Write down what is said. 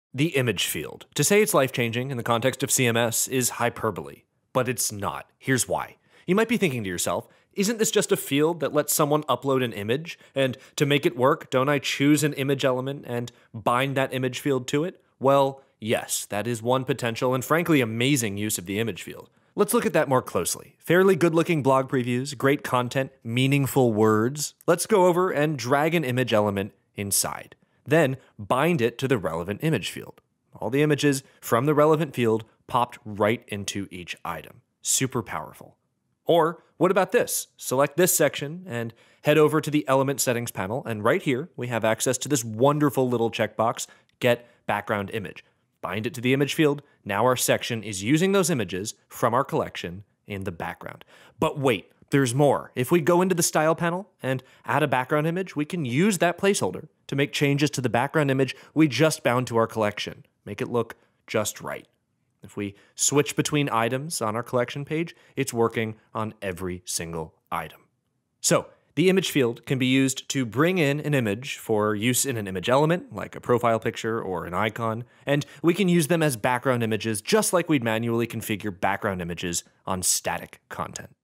The image field. To say it's life-changing in the context of CMS is hyperbole, but it's not. Here's why. You might be thinking to yourself, isn't this just a field that lets someone upload an image? And to make it work, don't I choose an image element and bind that image field to it? Well, yes, that is one potential and frankly amazing use of the image field. Let's look at that more closely. Fairly good-looking blog previews, great content, meaningful words. Let's go over and drag an image element inside. Then bind it to the relevant image field. All the images from the relevant field popped right into each item. Super powerful. Or what about this? Select this section and head over to the element settings panel, and right here we have access to this wonderful little checkbox, Get Background Image. Bind it to the image field. Now our section is using those images from our collection in the background. But wait, there's more. If we go into the style panel and add a background image, we can use that placeholder to make changes to the background image we just bound to our collection. Make it look just right. If we switch between items on our collection page, it's working on every single item. So the image field can be used to bring in an image for use in an image element, like a profile picture or an icon, and we can use them as background images just like we'd manually configure background images on static content.